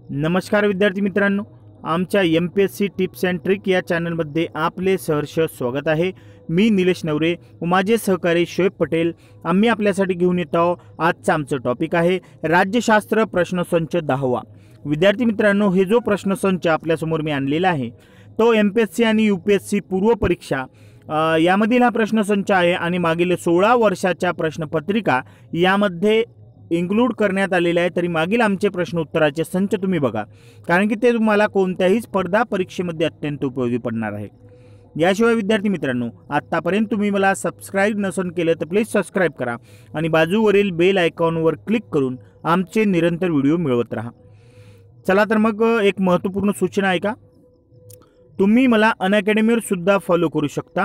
नमस्कार विद्यार्थी मित्रांनो, आमच्या MPSC टिप्स अँड ट्रिक या चॅनलमध्ये आपले सहर्ष स्वागत आहे। मी निलेश नवरे व माझे सहकारी शोएब पटेल। आम्ही आपल्यासाठी घेऊन येतो आजचा आमचा टॉपिक आहे राज्यशास्त्र प्रश्नसंच 10वा। विद्यार्थी मित्रांनो, हे जो प्रश्नसंच आपल्यासमोर मी आणलेला आहे तो MPSC आणि UPSC पूर्व परीक्षा यामधील हा प्रश्नसंच आहे आणि मागील 16 वर्षाच्या प्रश्नपत्रिका यामध्ये इन्क्लूड करण्यात आलेले आहे। तरी मागील आमचे प्रश्न उत्तराचे संच तुम्ही बघा, कारण की ते तुम्हाला कोणत्याही स्पर्धा परीक्षेमध्ये अत्यंत उपयोगी पडणार आहे। याशिवाय विद्यार्थी मित्रांनो, आतापर्यंत तुम्ही मला सबस्क्राइब नसन केलं तर प्लीज सबस्क्राइब करा आणि बाजूवरील बेल आयकॉनवर क्लिक करून आमचे निरंतर व्हिडिओ मिळवत राहा। चला तर मग एक महत्त्वपूर्ण सूचना आहे का, तुम्ही मला अनअकॅडमीवर सुद्धा फॉलो करू शकता।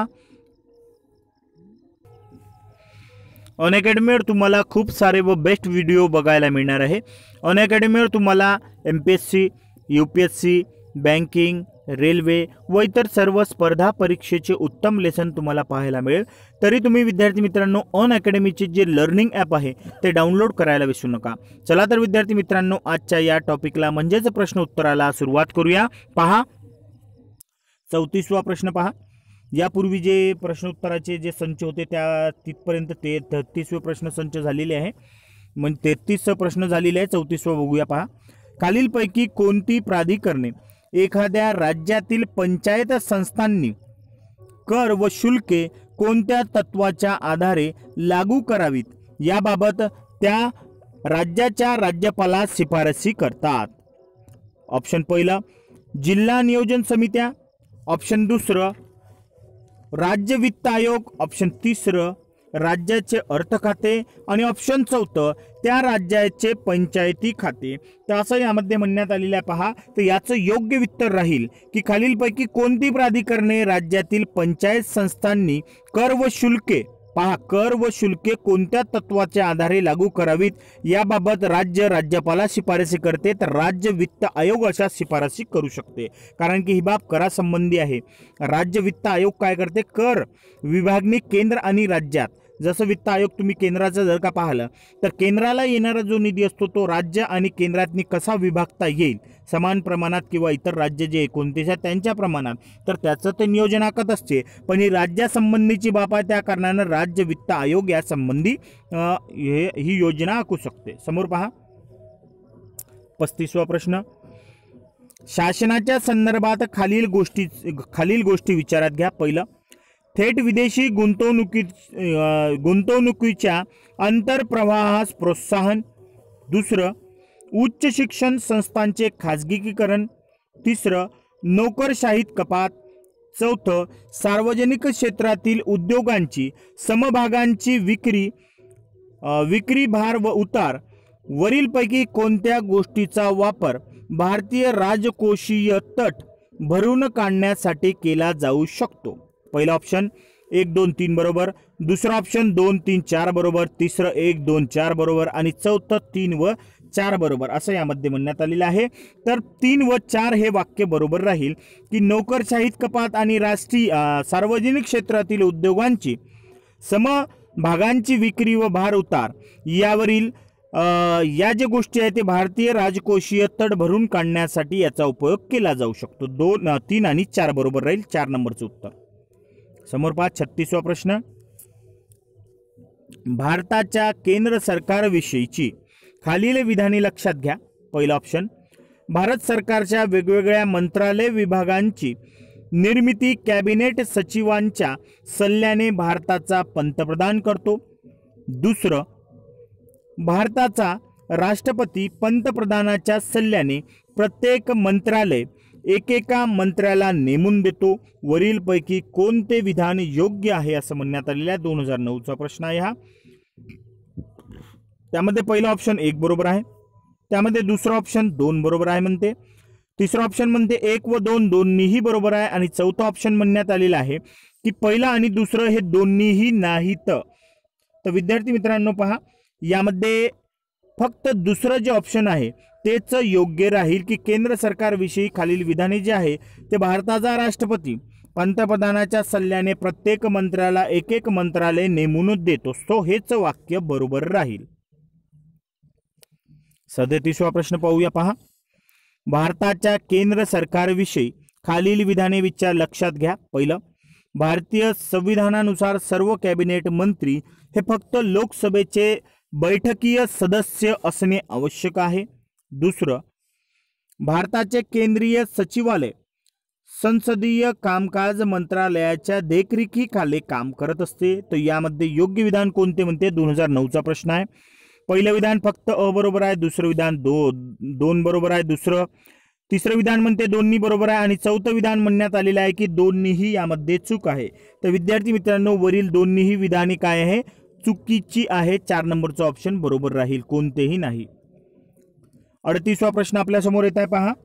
अनअकॅडमीवर तुम्हाला खूप सारे व बेस्ट व्हिडिओ बघायला मिळणार आहे। अनअकॅडमीवर तुम्हाला MPSC, UPSC, बँकिंग, रेल्वे व इतर सर्व स्पर्धा परीक्षेचे उत्तम लेसन तुम्हाला पाहायला मिळेल। तरी तुम्ही विद्यार्थी मित्रांनो अनअकॅडमीचे जे लर्निंग ॲप आहे ते डाउनलोड करायला विसरू नका। चला तर विद्यार्थी मित्रांनो, आजच्या या टॉपिकला म्हणजेच प्रश्न उत्तराला सुरुवात करूया। पहा 34वा प्रश्न पहा। यापूर्वी जे प्रश्न उत्तराचे जे संच होते त्या तिथपर्यंत ते 33वे प्रश्न संच झालेले आहे, म्हणजे 33 प्रश्न झालेले आहे। 34वा बघूया। पहा, खालीलपैकी कोणती प्राधिकरणे एखाद्या राज्यातील पंचायत संस्थांनी कर व शुल्के कोणत्या तत्वाच्या आधारे लागू करावीत याबाबत त्या राज्याच्या राज्यपालास शिफारसी करतात? ऑप्शन पहिला जिल्हा नियोजन समित्या, ऑप्शन दुसरं राज्य वित्त आयोग, ऑप्शन तिसरं राज्याचे अर्थ खाते आणि ऑप्शन चौथं त्या राज्याचे पंचायती खाते। तर असं यामध्ये म्हणण्यात आलेलं आहे। पहा, तर याचं योग्य उत्तर राहील की खालीलपैकी कोणती प्राधिकरणे राज्यातील पंचायत संस्थांनी कर व शुल्के, पहा कर व शुल्के कोणत्या तत्वाच्या आधारे लागू करावीत याबाबत राज्यपाला शिफारसी करते, तर राज्य वित्त आयोग अशा शिफारसी करू शकते, कारण की ही बाब करासंबंधी आहे। राज्य वित्त आयोग काय करते, कर विभागणी केंद्र आणि राज्यात, जसं वित्त आयोग तुम्ही केंद्राचं जर का पाहिलं तर केंद्राला येणारा जो निधी असतो तो राज्य आणि केंद्रातनी कसा विभागता येईल समान प्रमाणात किंवा इतर राज्य जे 29 आहेत त्यांच्या प्रमाणात, तर त्याचं ते नियोजन आखत असते। पण ही राज्यासंबंधीची बाब आहे, त्या कारणानं राज्य वित्त आयोग या संबंधी ही योजना आखू शकते। समोर पहा 35वा प्रश्न। शासनाच्या संदर्भात खालील गोष्टी विचारात घ्या। पहिलं, थेट विदेशी गुंतवणुकीच्या अंतर्प्रवाहास प्रोत्साहन। दुसरं, उच्च शिक्षण संस्थांचे खाजगीकरण। तिसरं, नोकरशाहीत कपात। चौथं, सार्वजनिक क्षेत्रातील उद्योगांची समभागांची विक्री भार व उतार। वरीलपैकी कोणत्या गोष्टीचा वापर भारतीय राजकोषीय तट भरून काढण्यासाठी केला जाऊ शकतो? पहिला ऑप्शन 1, 2, 3 बरोबर, दुसरा ऑप्शन 2, 3, 4 बरोबर, तिसरं 1, 2, 4 बरोबर आणि चौथं 3 व 4 बरोबर असं यामध्ये म्हणण्यात आलेलं आहे। तर 3 व 4 हे वाक्य बरोबर राहील की नोकरशाहीत कपात आणि सार्वजनिक क्षेत्रातील उद्योगांची समभागांची विक्री व भार उतार यावरील या ज्या गोष्टी आहेत ते भारतीय राजकोषीय तट भरून काढण्यासाठी याचा उपयोग केला जाऊ शकतो। 2, 3 आणि 4 बरोबर राहील 4 नंबरचं उत्तर। समोर पहा 36वा प्रश्न। भारताच्या केंद्र सरकारविषयीची खालील विधाने लक्षात घ्या। पहिला ऑप्शन, भारत सरकारच्या वेगवेगळ्या मंत्रालय विभागांची निर्मिती कॅबिनेट सचिवांच्या सल्ल्याने भारताचा पंतप्रधान करतो। दुसरं, भारताचा राष्ट्रपती पंतप्रधानाच्या सल्ल्याने प्रत्येक मंत्रालय एकेका मंत्र्याला नेमून देतो। वरीलपैकी कोणते विधान योग्य आहे असं म्हणण्यात आलेलं आहे। 2009चा प्रश्न आहे हा। त्यामध्ये पहिला ऑप्शन 1 बरोबर आहे, त्यामध्ये दुसरा ऑप्शन 2 बरोबर आहे म्हणते, तिसरा ऑप्शन म्हणते 1 व 2 दोन्हीही बरोबर आहे आणि चौथा ऑप्शन म्हणण्यात आलेला आहे की पहिला आणि दुसरं हे दोन्हीही नाहीत। तर विद्यार्थी मित्रांनो पहा, यामध्ये फक्त दुसरं जे ऑप्शन आहे तेच योग्य राहील की केंद्र सरकारविषयी खालील विधाने जे आहे ते भारताचा राष्ट्रपती पंतप्रधानाच्या सल्ल्याने प्रत्येक मंत्र्याला एक मंत्रालय नेमून देतो, तो हेच वाक्य बरोबर राहील। 37वा प्रश्न पाहूया। पहा, भारताच्या केंद्र सरकारविषयी खालील विधाने लक्षात घ्या. पहिलं, भारतीय संविधानानुसार सर्व कॅबिनेट मंत्री हे फक्त लोकसभेचे बैठकीय सदस्य असणे आवश्यक आहे. दुसरं, भारताचे केंद्रीय सचिवालय संसदीय कामकाज मंत्रालयाच्या देखरेखीखाली काम करत असते. तर यामध्ये योग्य विधान कोणते म्हणते? 2009चा प्रश्न आहे. पहिलं विधान फक्त अ बरोबर आहे, दुसरं विधान दोन बरोबर आहे, तिसरं विधान म्हणते दोन्ही बरोबर आहे आणि चौथं विधान म्हणण्यात आलेलं आहे की दोन्हीही यामध्ये चूक आहे. तर विद्यार्थी मित्रांनो, वरील दोन्हीही विधाने काय आहे? चुकीची आहे. 4 नंबरचा ऑप्शन बरोबर राहील, कोणतेही नाही. 38वा प्रश्न आपल्या समोर येत आहे, पहा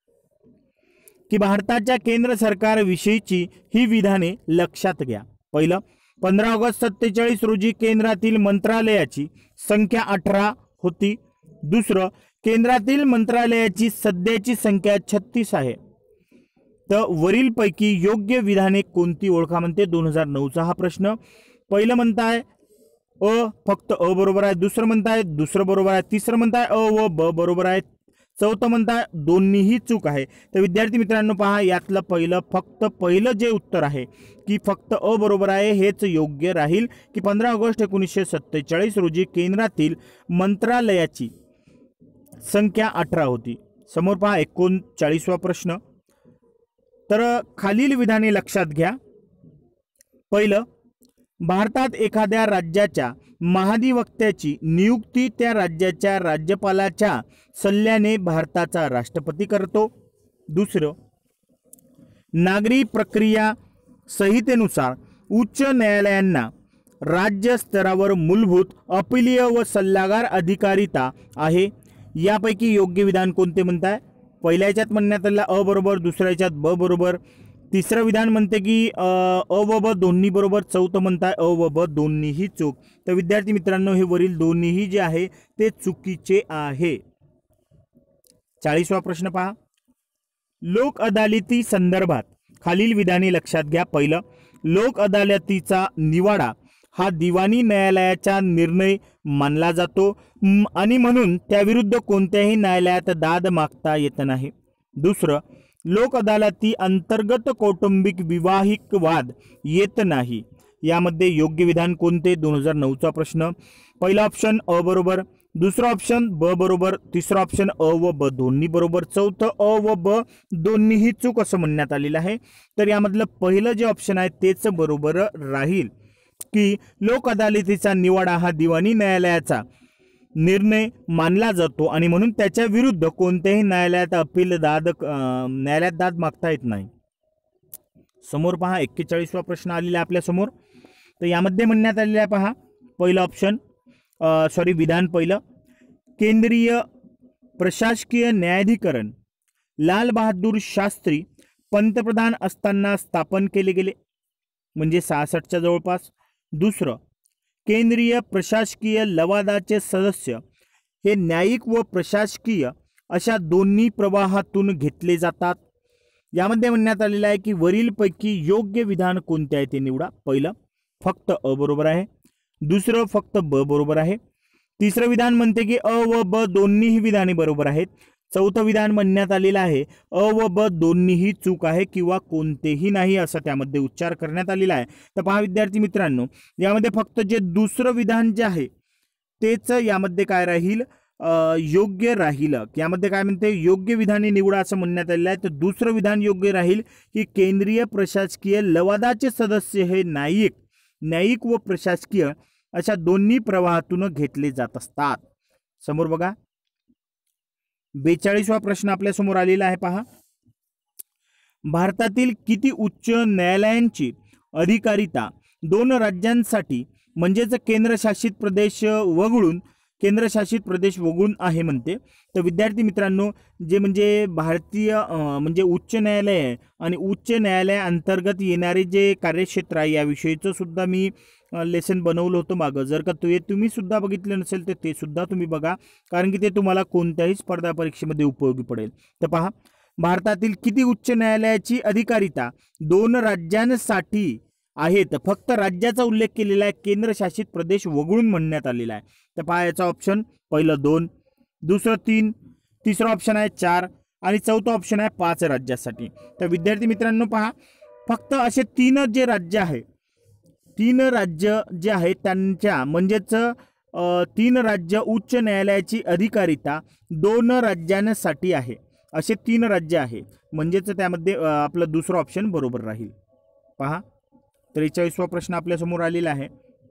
की भारताच्या केंद्र सरकारविषयीची ही विधाने लक्षात घ्या. पहिलं, 15 ऑगस्ट 47 रोजी केंद्रातील मंत्रालयाची संख्या 18 होती. दुसरं, केंद्रातील मंत्रालयाची सध्याची संख्या 36 आहे. तर वरीलपैकी योग्य विधाने कोणती ओळखा म्हणते? 2009चा हा प्रश्न. पहिलं म्हणताय फक्त अ बरोबर आहे, दुसरं म्हणताय दुसरं बरोबर आहे, तिसरं म्हणताय अ व ब बरोबर आहे, चौथं म्हणताय दोन्हीही चूक आहे. तर विद्यार्थी मित्रांनो, पहा यातलं पहिलं जे उत्तर आहे की फक्त अ बरोबर आहे हेच योग्य राहील की 15 ऑगस्ट 1947 रोजी केंद्रातील मंत्रालयाची संख्या 18 होती. समोर पहा 39वा प्रश्न. तर खालील विधाने लक्षात घ्या. पहिलं, भारतात एखाद्या राज्याच्या महाधिवक्त्याची नियुक्ती त्या राज्याच्या राज्यपालाच्या सल्ल्याने भारताचा राष्ट्रपती करतो. दुसरं, नागरी प्रक्रिया संहितेनुसार उच्च न्यायालयांना राज्य स्तरावर मूलभूत अपीलीय व सल्लागार अधिकारिता आहे. यापैकी योग्य विधान कोणते म्हणताय? पहिल्या याच्यात म्हणण्यात आलेला अ बरोबर, दुसऱ्या याच्यात ब बरोबर, तिसरं विधान म्हणते की अ व ब दोन्ही बरोबर, चौथं म्हणताय अ व ब दोन्हीही चूक. तर विद्यार्थी मित्रांनो, हे वरील दोन्हीही जे आहे ते चुकीचे आहे. 40वा प्रश्न पहा. लोक अदालती संदर्भात खालील विधाने लक्षात घ्या. पहिलं, लोक अदालतीचा निवाडा हा दिवाणी न्यायालयाचा निर्णय मानला जातो आणि म्हणून त्याविरुद्ध कोणत्याही न्यायालयात दाद मागता येत नाही. दुसरं, लोक अदालती अंतर्गत कौटुंबिक विवाहिक वाद येत नाही. यामध्ये योग्य विधान कोणते? 2009चा प्रश्न. पहिला ऑप्शन अ बरोबर, दुसरा ऑप्शन ब बरोबर, तिसरा ऑप्शन अ व ब दोन्ही बरोबर, चौथं अ व ब दोन्हीही चूक असं म्हणण्यात आलेलं आहे. तर यामधलं पहिलं जे ऑप्शन आहे तेच बरोबर राहील की लोक अदालतीचा निवाडा हा दिवाणी न्यायालयाचा निर्णय मानला जातो आणि म्हणून त्याच्या विरुद्ध कोणत्याही न्यायालयात न्यायालयात दाद मागता येत नाही. समोर पहा 41वा प्रश्न आलेला आपल्या समोर. तर यामध्ये म्हणण्यात आलेला आहे, पहा पहिलं ऑप्शन विधान पहिलं, केंद्रीय प्रशासकीय न्यायाधिकरण लाल बहादूर शास्त्री पंतप्रधान असताना स्थापन केले गेले, म्हणजे 66च्या जवळपास. दुसरं, केंद्रीय प्रशासकीय लवादाचे सदस्य हे न्यायिक व प्रशासकीय अशा दोन्ही प्रवाहातून घेतले जातात. यामध्ये म्हणण्यात आलेलं आहे की वरीलपैकी योग्य विधान कोणते आहे ते निवडा. पहिलं, फक्त अ बरोबर आहे, दुसरं फक्त ब बरोबर आहे, तिसरं विधान म्हणते की अ व ब दोन्हीही विधाने बरोबर आहेत, चौथं विधान म्हणण्यात आलेलं आहे अ व ब दोन्हीही चूक आहे किंवा कोणतेही नाही असं त्यामध्ये उच्चार करण्यात आलेला आहे. तर पहा विद्यार्थी मित्रांनो, यामध्ये फक्त जे दुसरं विधान जे आहे तेच यामध्ये काय राहील? योग्य राहील. यामध्ये काय म्हणते? योग्य विधाने निवडा असं म्हणण्यात आलेलं आहे. तर दुसरं विधान योग्य राहील की केंद्रीय प्रशासकीय लवादाचे सदस्य हे न्यायिक व प्रशासकीय अशा दोन्ही प्रवाहातून घेतले जात असतात. समोर बघा 42वा प्रश्न आपल्या समोर आलेला आहे, पहा. भारतातील किती उच्च न्यायालयांची अधिकारिता दोन राज्यांसाठी म्हणजेच केंद्रशासित प्रदेश वगळून आहे म्हणते. तर विद्यार्थी मित्रांनो, जे म्हणजे भारतीय म्हणजे उच्च न्यायालय आहे आणि उच्च न्यायालयाअंतर्गत येणारे जे कार्यक्षेत्र आहे याविषयीचं सुद्धा मी लेसन बनवलं होतं मागं. जर का तुम्ही सुद्धा बघितलं नसेल तर ते सुद्धा तुम्ही बघा, कारण की ते तुम्हाला कोणत्याही स्पर्धा परीक्षेमध्ये उपयोगी पडेल. तर पहा, भारतातील किती उच्च न्यायालयाची अधिकारिता दोन राज्यांसाठी आहेत? फक्त राज्याचा उल्लेख केलेला आहे, केंद्रशासित प्रदेश वगळून म्हणण्यात आलेला आहे. तर पहा याचा ऑप्शन पहिलं 2, दुसरं 3, तिसरा ऑप्शन आहे 4 आणि चौथा ऑप्शन आहे 5 राज्यासाठी. तर विद्यार्थी मित्रांनो पहा, फक्त असे 3 जे राज्य आहे, 3 राज्य जे आहे त्यांच्या म्हणजेच 3 राज्य उच्च न्यायालयाची अधिकारिता 2 राज्यांसाठी आहे. असे 3 राज्य आहे, म्हणजेच त्यामध्ये आपलं दुसरं ऑप्शन बरोबर राहील. पहा 43वा प्रश्न आपल्यासमोर आलेला आहे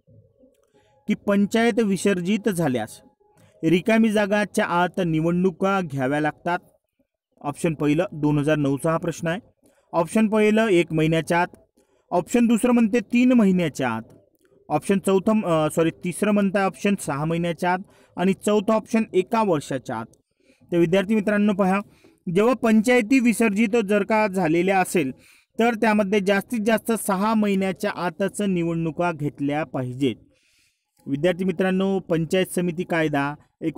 की पंचायत विसर्जित झाल्यास रिकामी जागाच्या आत निवडणुका घ्याव्या लागतात. ऑप्शन पहिलं 2009चा हा प्रश्न आहे. ऑप्शन पहिलं 1 महिन्याच्या आत, ऑप्शन दुसरं म्हणते 3 महिन्याच्या आत, ऑप्शन तिसरं म्हणतं ऑप्शन 6 महिन्याच्या आत आणि चौथं ऑप्शन 1 वर्षाच्या आत. तर विद्यार्थी मित्रांनो पहा, जेव्हा पंचायती विसर्जित जर का झालेल्या असेल तर त्यामध्ये जास्तीत जास्त 6 महिन्याच्या आतच निवडणुका घेतल्या पाहिजेत. विद्यार्थी मित्रांनो, पंचायत समिती कायदा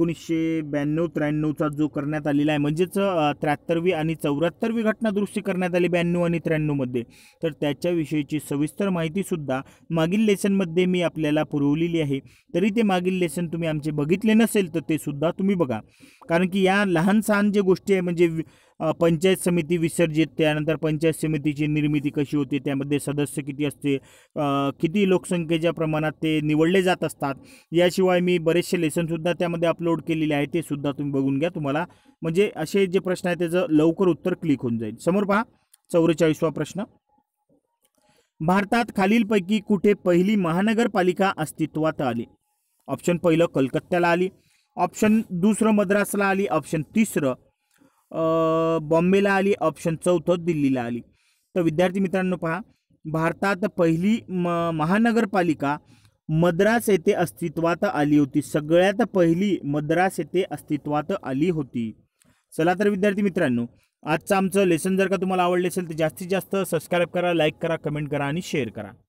1992-93चा जो करण्यात आलेला आहे, म्हणजेच 73वी आणि 74वी घटना दुरुस्ती करण्यात आली 92 आणि 93मध्ये, तर त्याच्याविषयीची सविस्तर माहितीसुद्धा मागील लेसनमध्ये मी आपल्याला पुरवलेली आहे. तरी ते मागील लेसन तुम्ही आमचे बघितले नसेल तर ते सुद्धा तुम्ही बघा, कारण की या लहान सहान जे गोष्टी आहे म्हणजे पंचायत समिती विसर्जित, त्यानंतर पंचायत समितीची निर्मिती कशी होते, त्यामध्ये सदस्य किती असते, किती लोकसंख्येच्या प्रमाणात ते निवडले जात असतात, याशिवाय मी बरेचसे लेसनसुद्धा त्यामध्ये अपलोड केलेले आहे, ते सुद्धा तुम्ही बघून घ्या. तुम्हाला म्हणजे असे जे प्रश्न आहेत त्याचं लवकर उत्तर क्लिक होऊन जाईल. समोर पहा 44वा प्रश्न, भारतात खालीलपैकी कुठे पहिली महानगरपालिका अस्तित्वात आली? ऑप्शन पहिलं कलकत्त्याला आली, ऑप्शन दुसरं मद्रासला आली, ऑप्शन तिसरं बॉम्बेला आली, ऑप्शन चौथं दिल्लीला आली. तर विद्यार्थी मित्रांनो पहा, भारतात पहिली महानगरपालिका मद्रास येथे अस्तित्वात आली होती. सगळ्यात पहिली मद्रास येथे अस्तित्वात आली होती. चला तर विद्यार्थी मित्रांनो, आजचं आमचं लेसन जर का तुम्हाला आवडले असेल तर जास्तीत जास्त सबस्क्राईब करा, लाईक करा, कमेंट करा आणि शेअर करा.